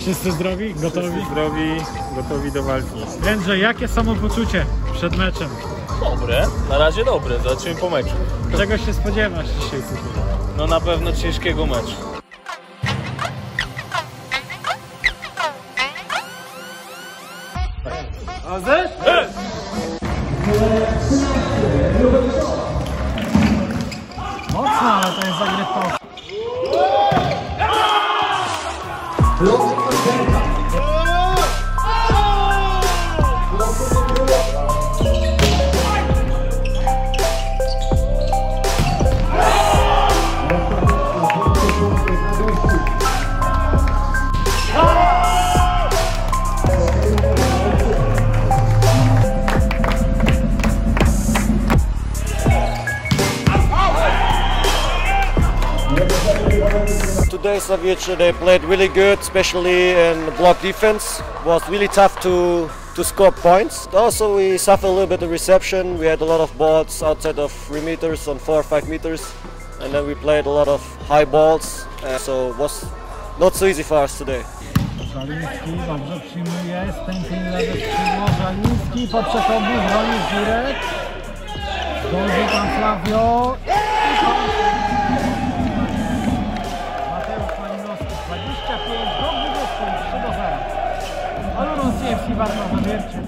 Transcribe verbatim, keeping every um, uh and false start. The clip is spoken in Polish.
Wszyscy zdrowi? Gotowi? Wszyscy zdrowi, gotowi do walki. Jędrzej, jakie samopoczucie przed meczem? Dobre, na razie dobre, zobaczymy po meczu. Czego się spodziewasz dzisiaj tutaj? No na pewno ciężkiego meczu. A zesz? Mocno, ale to jest zagrywka. Today Soviet they played really good, especially in block defense. It was really tough to to score points. Also we suffered a little bit of reception. We had a lot of balls outside of three meters on four or five meters, and then we played a lot of high balls. Uh, so it was not so easy for us today. Żaliński dobrze przyjmuje, stępień lewe skrzydło, Żaliński po przechodu, broni Żurek. Zdąży tam Flavio. Mateusz Malinowski, dwadzieścia pięć do dwudziestu, trzy do zera. Aluron C F C Warta Zawiercie.